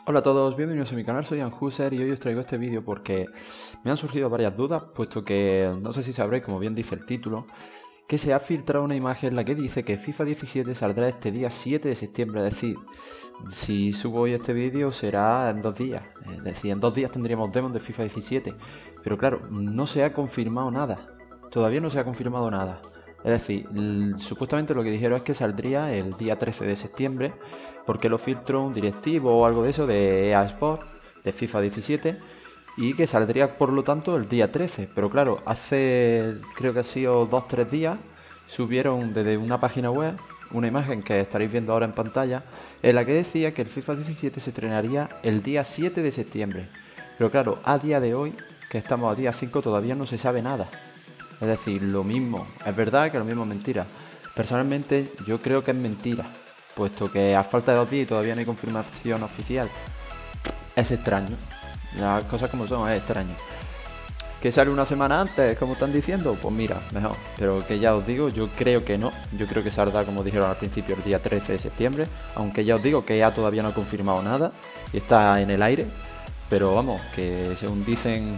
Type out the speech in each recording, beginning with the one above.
Hola a todos, bienvenidos a mi canal, soy Anhuser y hoy os traigo este vídeo porque me han surgido varias dudas, puesto que no sé si sabréis, como bien dice el título, que se ha filtrado una imagen en la que dice que FIFA 17 saldrá este día 7 de septiembre, es decir, si subo hoy este vídeo será en 2 días, es decir, en 2 días tendríamos demos de FIFA 17, pero claro, no se ha confirmado nada, todavía no se ha confirmado nada. Es decir, supuestamente lo que dijeron es que saldría el día 13 de septiembre, porque lo filtró un directivo o algo de eso de EA Sports, de FIFA 17, y que saldría por lo tanto el día 13. Pero claro, hace creo que ha sido 2-3 días, subieron desde una página web una imagen que estaréis viendo ahora en pantalla, en la que decía que el FIFA 17 se estrenaría el día 7 de septiembre. Pero claro, a día de hoy, que estamos a día 5, todavía no se sabe nada. Es decir, lo mismo, es verdad que lo mismo es mentira. Personalmente yo creo que es mentira, puesto que a falta de 2 días y todavía no hay confirmación oficial. Es extraño, las cosas como son, es extraño. ¿Que sale una semana antes, como están diciendo? Pues mira, mejor. Pero que ya os digo, yo creo que no. Yo creo que saldrá, como dijeron al principio, el día 13 de septiembre. Aunque ya os digo que ya todavía no ha confirmado nada y está en el aire. Pero vamos, que según dicen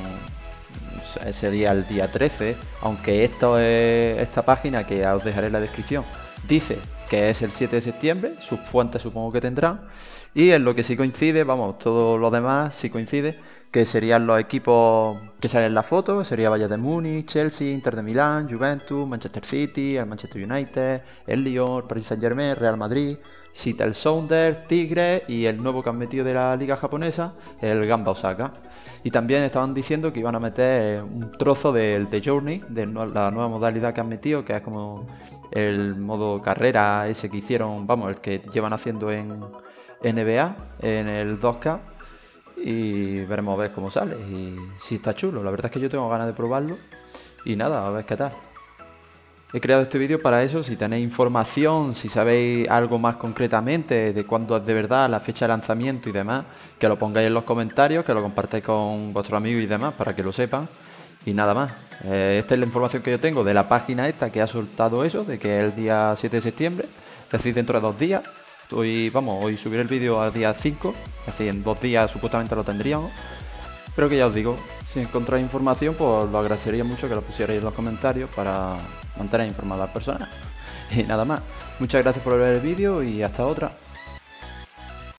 sería el día 13, aunque esta página que os dejaré en la descripción dice que es el 7 de septiembre, sus fuentes supongo que tendrán, y en lo que sí coincide, vamos, todo lo demás sí coincide, que serían los equipos que salen en la foto, sería Bayern de Múnich, Chelsea, Inter de Milán, Juventus, Manchester City, el Manchester United, el Lyon, Paris Saint-Germain, Real Madrid, Seattle Sounders, Tigres y el nuevo que han metido de la liga japonesa, el Gamba Osaka. Y también estaban diciendo que iban a meter un trozo del The Journey, de la nueva modalidad que han metido, que es como el modo carrera ese que hicieron, vamos, el que llevan haciendo en NBA, en el 2K. Y veremos a ver cómo sale y si está chulo. La verdad es que yo tengo ganas de probarlo y nada, a ver qué tal. He creado este vídeo para eso, si tenéis información, si sabéis algo más concretamente de cuándo es de verdad la fecha de lanzamiento y demás, que lo pongáis en los comentarios, que lo compartáis con vuestros amigos y demás para que lo sepan. Y nada más, esta es la información que yo tengo de la página esta que ha soltado eso, de que es el día 7 de septiembre, es decir, dentro de 2 días. Hoy subiré el vídeo al día 5, es decir, en 2 días supuestamente lo tendríamos. Pero que ya os digo, si encontráis información, pues lo agradecería mucho que lo pusierais en los comentarios para mantener informadas a las personas. Y nada más, muchas gracias por ver el vídeo y hasta otra.